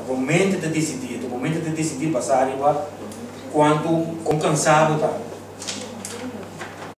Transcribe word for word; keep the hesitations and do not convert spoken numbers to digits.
momento de decidir, o momento de decidir passar quanto com cansado tá.